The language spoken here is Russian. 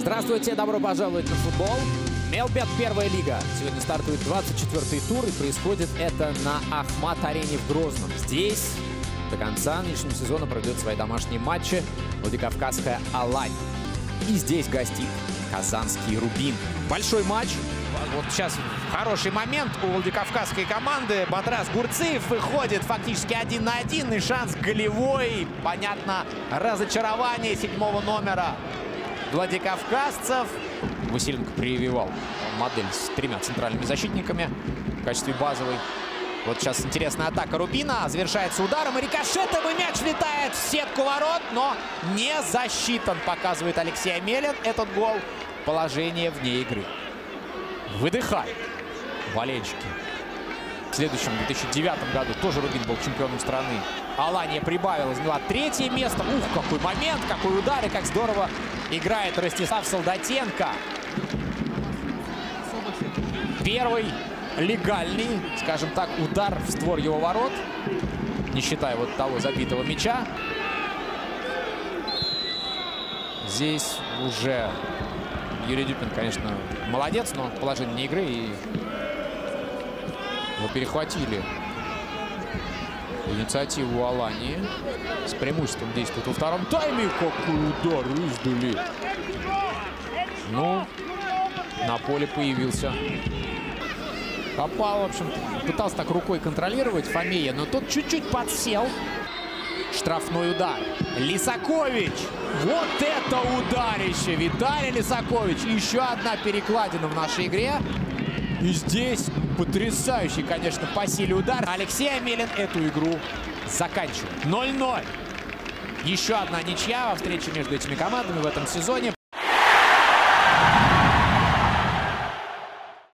Здравствуйте, добро пожаловать на футбол. Мелбет, первая лига. Сегодня стартует 24-й тур, и происходит это на Ахмат-арене в Грозном. Здесь до конца нынешнего сезона проведет свои домашние матчи Владикавказская Алань. И здесь гостит казанский Рубин. Большой матч. Вот сейчас хороший момент у Владикавказской команды. Батрас Гурциев выходит фактически 1 на 1. И шанс голевой. Понятно, разочарование 7-го номера владикавказцев. Василенко прививал модель с 3 центральными защитниками в качестве базовой. Вот сейчас интересная атака Рубина. Завершается ударом. И рикошетом, и мяч летает в сетку ворот, но не засчитан, показывает Алексей Амелин. Этот гол. Положение вне игры. Выдыхает болельщики. В следующем 2009 году тоже Рубин был чемпионом страны. Алания прибавила, заняла 3-е место. Ух, какой момент, какой удар, и как здорово играет Ростислав Солдатенко. Первый легальный, скажем так, удар в створ его ворот, не считая вот того забитого мяча. Здесь уже Юрий Дюпин, конечно, молодец, но положение не игры, и его перехватили инициативу у Алании. С преимуществом действует во втором тайме. Какой удар издали. Ну, на поле появился. Попал, в общем, пытался так рукой контролировать Фомея, но тот чуть-чуть подсел. Штрафной удар. Лисакович. Вот это ударище. Виталий Лисакович. Еще одна перекладина в нашей игре. И здесь потрясающий, конечно, по силе удар. Алексей Амелин эту игру заканчивает. 0-0. Еще одна ничья во встрече между этими командами в этом сезоне.